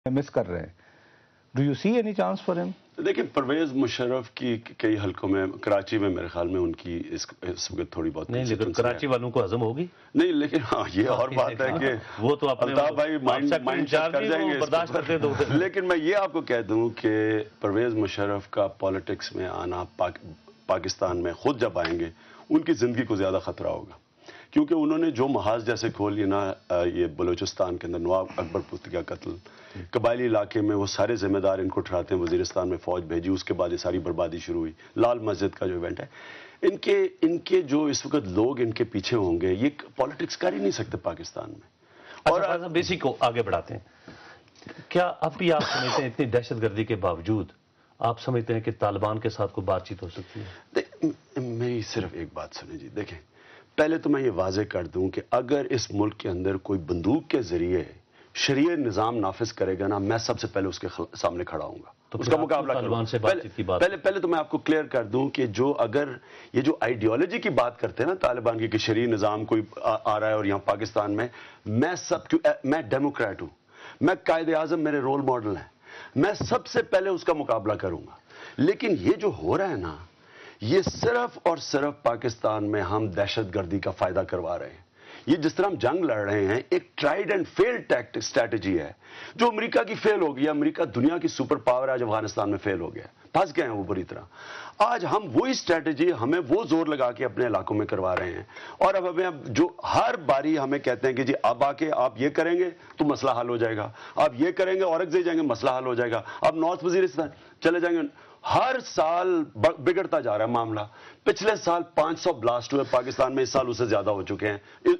مس کر رہے ہیں. Do you see any chance for ہم؟ دیکھیں پرویز مشرف کی کئی حلقوں میں کراچی میں میرے خیال میں ان کی اس وقت تھوڑی بہت نہیں، لیکن کراچی والوں کو ہضم ہوگی نہیں، لیکن ہاں یہ اور بات ہے کہ وہ تو الطاف بھائی مائنڈ سیٹ کر جائیں گے برداشت کرتے دو. لیکن میں یہ آپ کو کہہ دوں کہ پرویز مشرف کا پالیٹکس میں آنا پاکستان میں خود جب آئیں گے ان کی زندگی کو زیادہ خطرہ ہوگا، کیونکہ انہوں نے جو محاذ جیسے کھول لیے نا یہ بلوچستان کے اندر نواب اکبر پشتی کا قتل، قبائلی علاقے میں وہ سارے ذمہ دار ان کو ٹھہراتے ہیں، وزیرستان میں فوج بھیجی، اس کے بعد یہ ساری بربادی شروع ہوئی، لال مسجد کا جو ایونٹ ہے، ان کے جو اس وقت لوگ ان کے پیچھے ہوں گے یہ پالیٹکس کر ہی نہیں سکتے پاکستان میں. اور بیسک کو آگے بڑھاتے ہیں، کیا اب بھی آپ سمجھتے ہیں اتنی دہشت گردی کے باوجود آپ سمجھتے ہیں کہ طالبان کے ساتھ کوئی بات چیت ہو سکتی ہے؟ میری صرف ایک بات سنیں جی، دیکھیں پہلے تو میں یہ واضح کر دوں کہ اگر اس ملک کے اندر کوئی بندوق کے ذریعے شرعی نظام نافذ کرے گا نا، میں سب سے پہلے اس کے سامنے کھڑا ہوں گا، اس کا مقابلہ کروں گا. پہلے تو میں آپ کو کلیئر کر دوں کہ جو اگر یہ جو آئیڈیالوجی کی بات کرتے ہیں نا طالبان کی کہ شرعی نظام کوئی آ رہا ہے اور یہاں پاکستان میں ڈیموکریٹ ہوں، میں قائد اعظم میرے رول ماڈل ہیں، میں سب سے پہلے اس کا مقابلہ کروں گا. لیکن یہ جو ہو رہا ہے نا، یہ صرف اور صرف پاکستان میں ہم دہشت گردی کا فائدہ کروا رہے ہیں. یہ جس طرح ہم جنگ لڑ رہے ہیں ایک ٹرائیڈ اینڈ فیلڈ اسٹریٹجی ہے جو امریکہ کی فیل ہو گئی. امریکہ دنیا کی سپر پاور آج افغانستان میں فیل ہو گیا، پھنس گئے ہیں وہ بری طرح. آج ہم وہی اسٹریٹجی ہمیں وہ زور لگا کے اپنے علاقوں میں کروا رہے ہیں، اور اب ہمیں جو ہر باری ہمیں کہتے ہیں کہ جی اب آ کے آپ یہ کریں گے تو مسئلہ حل ہو جائے گا، آپ یہ کریں گے اورنگزیب جائیں گے مسئلہ حل ہو جائے گا، اب نارتھ وزیرستان چلے جائیں گے. ہر سال بگڑتا جا رہا ہے معاملہ. پچھلے سال 500 بلاسٹ ہوئے پاکستان میں، اس سال اس سے زیادہ ہو چکے ہیں.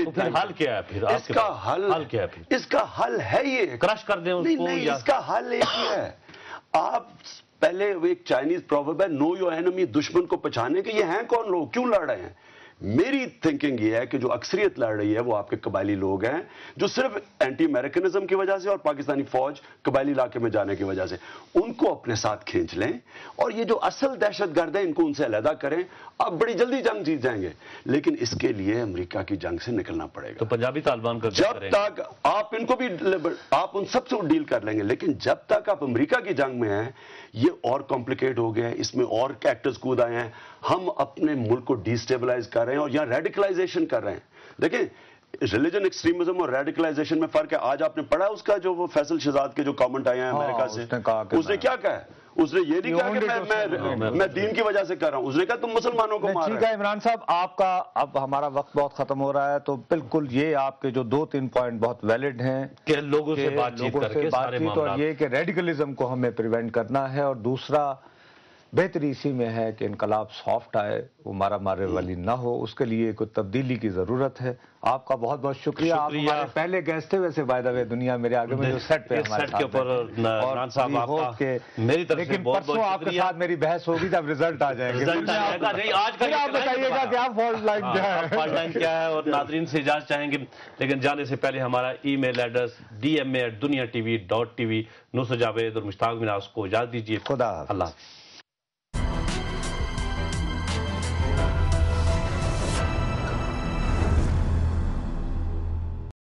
حل کیا ہے پھر؟ اس کا حل کیا ہے؟ اس کا حل ہے یہ کرش کر دیں اس کو. نہیں، اس کا حل ایک ہی ہے. آپ پہلے ایک چائنیز پروورب ہے نو یور اینمی، دشمن کو پہچانے کہ یہ ہیں کون لوگ، کیوں لڑ رہے ہیں. میری تھنکنگ یہ ہے کہ جو اکثریت لڑ رہی ہے وہ آپ کے قبائلی لوگ ہیں جو صرف اینٹی امریکنزم کی وجہ سے اور پاکستانی فوج قبائلی علاقے میں جانے کی وجہ سے ان کو اپنے ساتھ کھینچ لیں، اور یہ جو اصل دہشت گرد ہیں ان کو ان سے علیحدہ کریں. آپ بڑی جلدی جنگ جیت جائیں گے، لیکن اس کے لیے امریکہ کی جنگ سے نکلنا پڑے گا. تو پنجابی طالبان کا جب تک آپ ان کو بھی آپ ان سب سے ڈیل کر لیں گے، لیکن جب تک آپ امریکہ کی جنگ میں ہیں یہ اور کمپلیکیٹ ہو گیا ہے، اس میں اور ایکٹرز کود آئے ہیں. ہم اپنے ملک کو ڈی اسٹیبلائز کر رہے ہیں اور یہاں ریڈیکلائزیشن کر رہے ہیں. دیکھیں ریلیجن ایکسٹریمزم اور ریڈیکلائزیشن میں فرق ہے. آج آپ نے پڑھا اس کا جو وہ فیصل شہزاد کے جو کامنٹ آئے ہیں امریکہ سے، اس نے کیا کہا ہے؟ اس نے یہ نہیں کہا کہ میں دین کی وجہ سے کر رہا ہوں، اس نے کہا تم مسلمانوں کو مار رہے ہو. ٹھیک ہے عمران صاحب، آپ کا اب ہمارا وقت بہت ختم ہو رہا ہے، تو بالکل یہ آپ کے جو 2-3 پوائنٹ بہت ویلڈ ہیں کہ لوگوں سے بات چیت کر کے سارے معاملات، اور یہ کہ ریڈیکلزم کو ہمیں پریونٹ کرنا ہے، اور دوسرا بہتری اسی میں ہے کہ انقلاب سافٹ آئے، وہ مارا مارے والی نہ ہو، اس کے لیے کوئی تبدیلی کی ضرورت ہے. آپ کا بہت بہت شکریہ. آپ ہمارے پہلے گیسٹ تھے ویسے بائی دا وے دنیا میرے آگے میں جو سیٹ پہ ہمارے کے اوپر عمران صاحب آپ کا میری طرف سے بہت پرسوں آپ کے ساتھ میری بحث ہوگی جب رزلٹ آ جائے گا. آج کا آپ بتائیے گا کہ آپ فالٹ لائن کیا ہے اور ناظرین سے اجازت چاہیں گے، لیکن جانے سے پہلے ہمارا ای میل ایڈریس dma@duniatv.tv. نصر جاوید اور مشتاق مناز کو اجازت دیجیے. خدا اللہ حافظ.